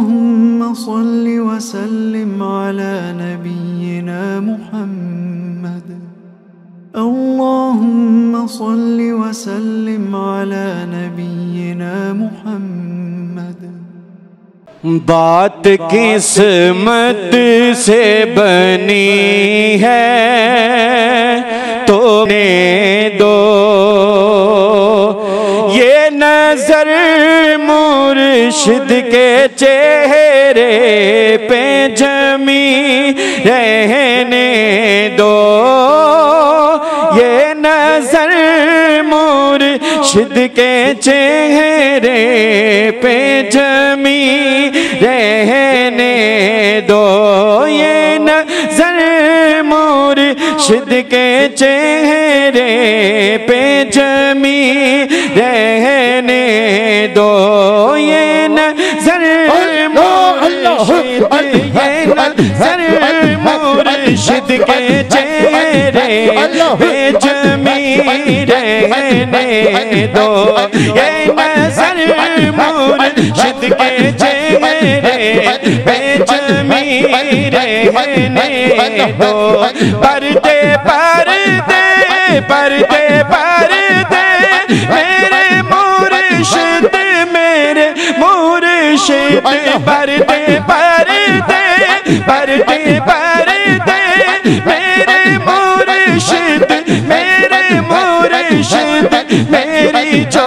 اللهم صل وسلم على نبينا محمد. اللهم صل وسلم على نبينا محمد. بات قسمت سے بنی ہے تو نے دو یہ نظر مرشد کے چہرے پہ جمی رہنے دو یہ نظر مرشد کے چہرے پہ جمی رہنے دو یہ نظر مرشد کے چہرے پہ جمی رہنے دو یہ نظر مرشد کے چہرے پہ جمی رہنے دو یہ نظر مرشد کے چہرے پہ جمی رہنے دو پردے پردے پردے پردے میرے مرشد پردے پردے پردے پردے میرے مرشد میری جو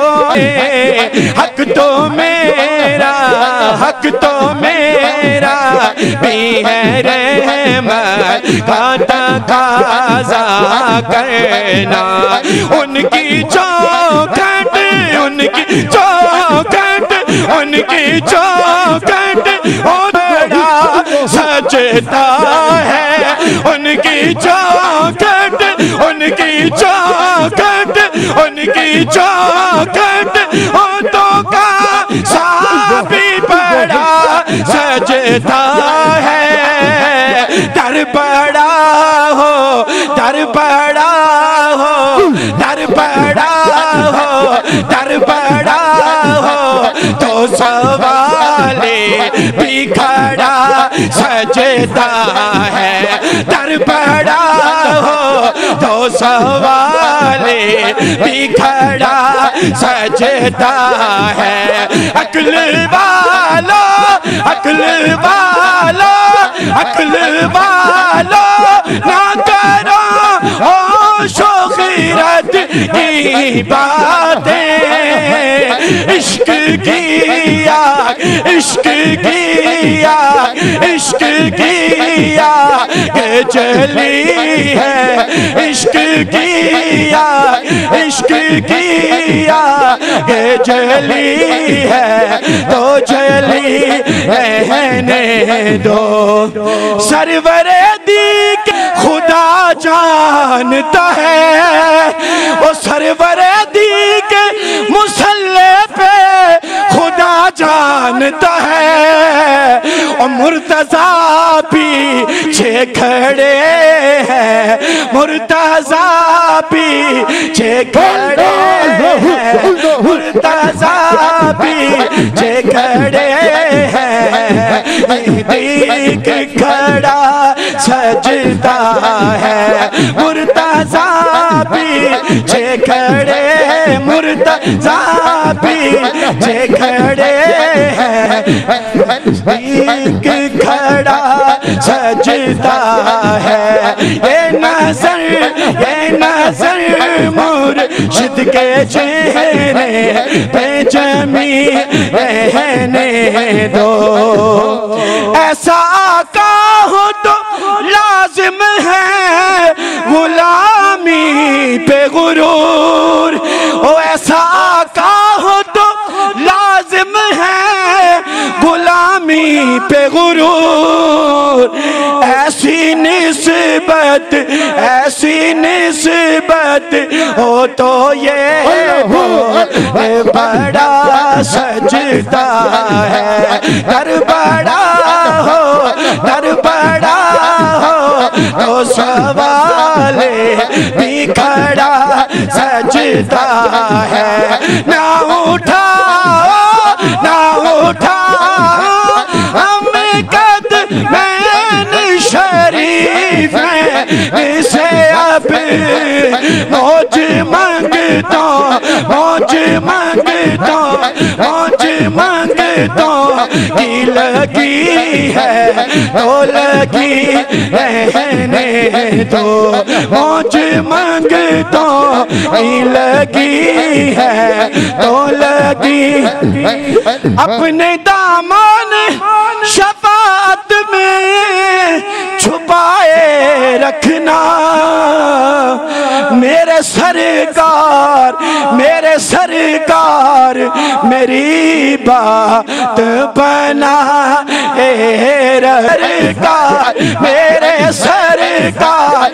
حق تو میرا حق تو میرا بھی ہے رحمت کا تقاضا کرنا ان کی چوکھٹ ان کی چوکھٹ ان کی چوکھٹ بڑا سجتا ہے ان کی چوکھٹ ان کی چوکھٹ ان کی چوکھٹ ہاتھوں کا صافی بڑا سجتا ہے در بڑا ہو در بڑا ہو در بڑا ہو در بڑا ہو تو سوالے بھی کھڑا سجتا ہے در بڑا ہو تو سوالے بھی کھڑا سجتا ہے عقل والا عقل والا عقل والا نہ کرو ہوش و خیرت کی باتیں عشق کی آگ عشق کی آگ عشق کی آگ جلی ہے عشق کی آگ عشق کی آگ جلی ہے تو جلی رہنے دو سرور دیکھ خدا جانتا ہے وہ سرور دیکھ مصلی پہ خدا جانتا ہے اور مرتضیٰ پیچھے کھڑے ہیں مرتضیٰ پیچھے کھڑے ہیں مرتضیٰ پیچھے کھڑے ہیں دیکھ کھڑا سجتا ہے مرتضیٰ پیچھے کھڑے ہیں مرتضیٰ پیچھے کھڑے ہیں دیکھ کھڑا سجتا ہے یہ نظر مرشد کے چہرے پہ جمی رہنے دو ایسا آقا ہو تو لازم ہے غلامی پہ غرور او ایسا آقا ہو تو لازم ہے غلامی پہ غرور ایسی نسبت ہو تو یہ بڑا سجدہ ہے در بڑا ہو در بڑا ہو تو سوالے بھی کھڑا سجدہ ہے نہ اٹھا منگتوں موج منگتوں موج منگتوں کی لگی ہے تو لگی رہنے دو موج منگتوں کی لگی ہے تو لگی اپنے دامان شفاعت میں چھپائے رکھنا میرے سرکار میری بات بنا اے سرکار میرے سرکار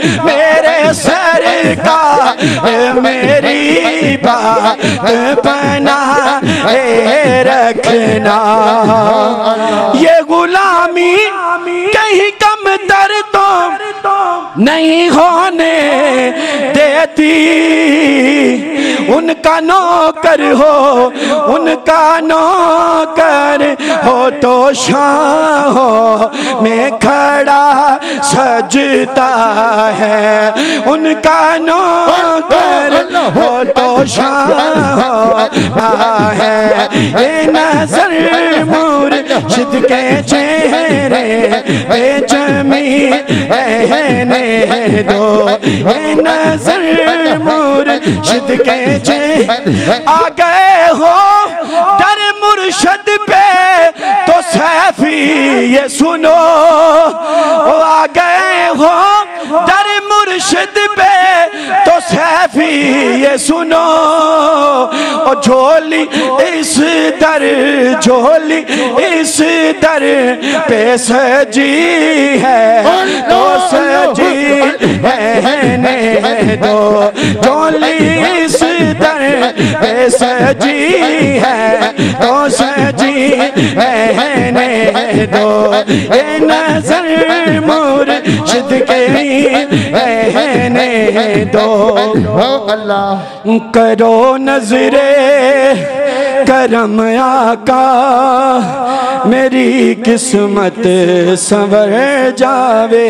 میری بات بنا اے رکھنا یہ غلامی کہیں کم تر تو نہیں ہونے دیتی ان کا نوکر ہو ان کا نوکر ہو تو شاہوں میں کھڑا سجتا ہے ان کا نوکر ہو تو شاہوں ہے یہ نظر مرشد کے چہرے بے جمی رہنے دو یہ نظر مرشد کے چہرے آ گئے ہو در مرشد پہ تو سیفی یہ سنو آ گئے ہو در مرشد پہ تو سیفی یہ سنو جھولی اس در پہ سجی ہے تو سجی رہنے دو جھولی اس در پہ سجی ہے تو سجی رہنے دو یہ نظر مرشد کے رہنے دو کرو نظر کرم آقا میری قسمت سنور جاوے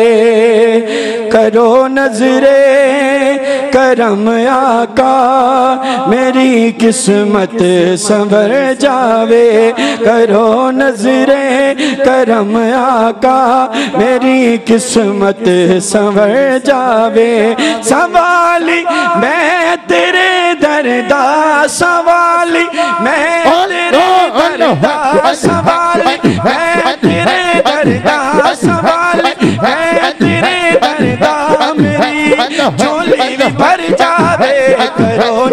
کرو نظر کرم آقا میری قسمت سنور جاوے کرو نظر کرم آقا میری قسمت سنور جاوے سوالی میں تیرے دردا سوالی میں تیرے دردا سوالی میں تیرے دردا سوالی میں تیرے دردا میری جھولی بھر جاوے کرو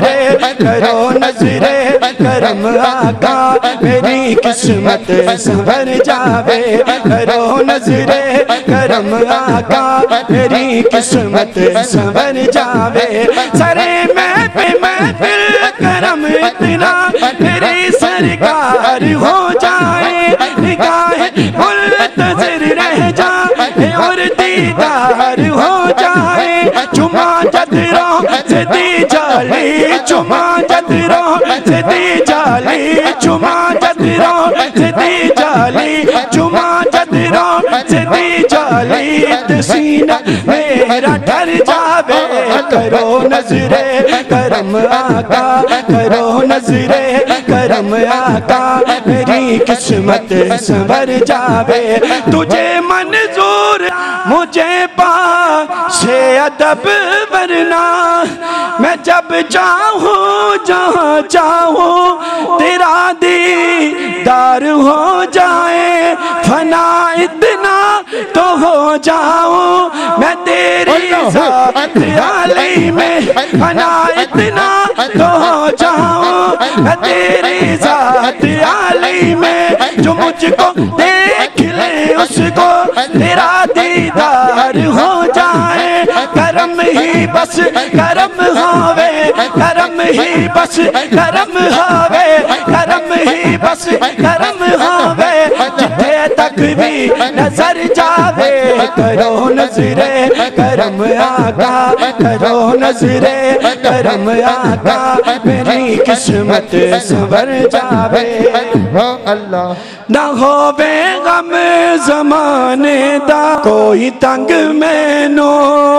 نظر کرم آقا میری قسمت سنور جاوے کرو نظر کرم آقا میری قسمت سنور جاوے سرے میں پہ محفل کرم اتنا میری سرکار ہو جائے نگاہ منتظر رہ جائے اور دیدار ہو جائے چما جدروں سے دی جالی چما جدروں سے دی جالی چما جدروں سے دی جالی چما جدروں سے دی جالی سینہ میرا ڈر جاوے کرو نظر کرم آقا کرو نظر کرم آقا میری قسمت سنور جاوے تجھے منظور مجھے سے ادب ورنہ میں جب چاہوں جہاں چاہوں تیرا دیدار ہو جائے فنا اتنا تو ہو جاؤں میں تیری ذات عالی میں فنا اتنا تو ہو جاؤں میں تیری ذات عالی میں جو مجھ کو دیکھ لے اس کو تیرا دیدار ہو جائے کرم ہی بس کرم ہوے کرم ہی بس کرم ہوے کرم ہی بس کرم ہوے جتھے تک بھی نظر جاوے کرو نظر کرم آقا کرو نظر کرم آقا میری قسمت سنور جاوے اللہ نہ ہووے غم زمانے دا کوئی تنگ مینو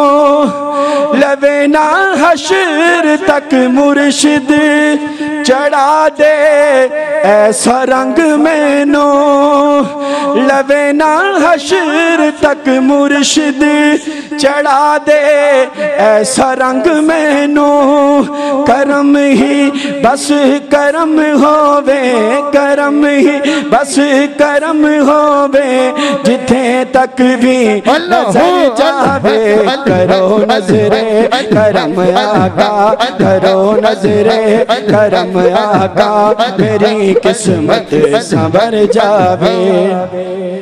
لوے نہ حشر تک مرشد چڑھا دے ایسا رنگ مینو لوے نہ حشر تک مرشد چڑھا دے ایسا رنگ مینو کرم ہی بس کرم ہووے کرم ہی بس کرم ہووے جتھے تک بھی نظر جاوے کرو نظر کرم آقا کرو نظر کرم آقا میری قسمت سنور جاوے